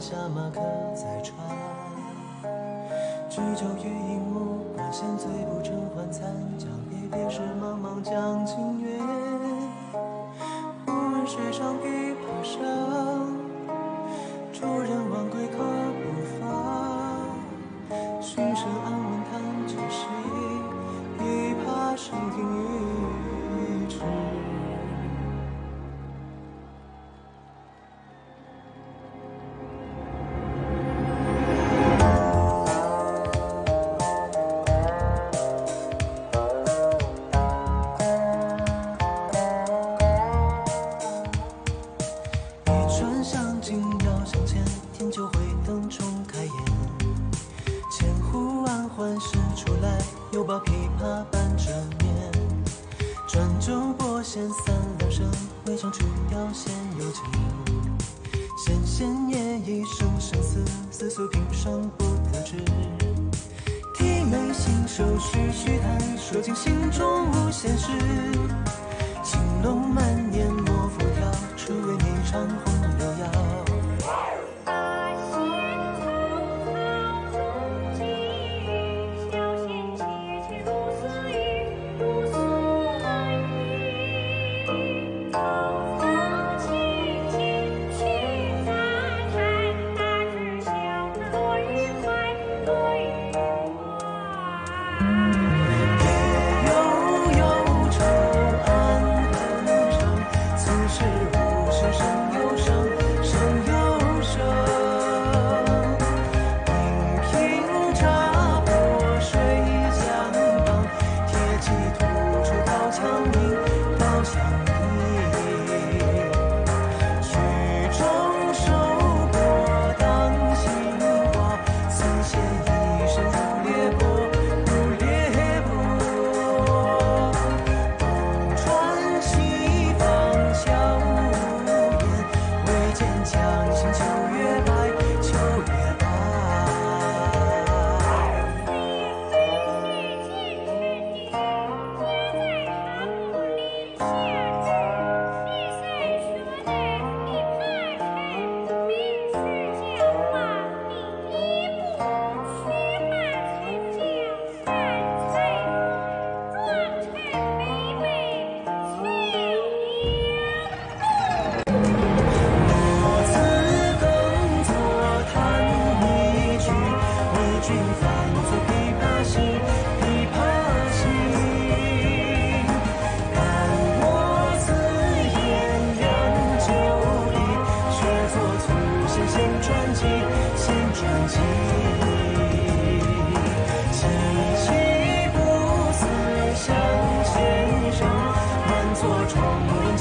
下马客在船。聚酒于荧幕，管弦醉不成欢惨。将别时，茫茫江浸月。忽闻水上琵琶声，主人忘归客不发。寻声暗问弹指谁？琵琶声停欲止。又把琵琶伴着眠，转酒拨弦三两声，未唱曲调先有情。纤纤夜一声声思，思诉平生不得志。提眉信手续续弹，说尽心中无限事。青龙满眼莫复挑，只为你唱红悠悠。起起不思向前声，满座重。